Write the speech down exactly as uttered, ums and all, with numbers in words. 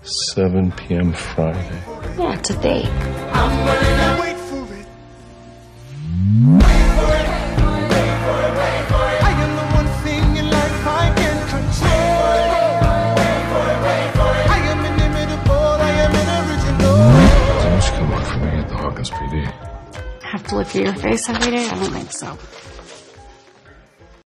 seven p m Friday. Yeah, it's a date. I'm gonna wait for it. I am the one thing in life I can control. I am inimitable, I am an original. How much can work for me at the Hawkins P D? Have to look at your face every day? I don't think so.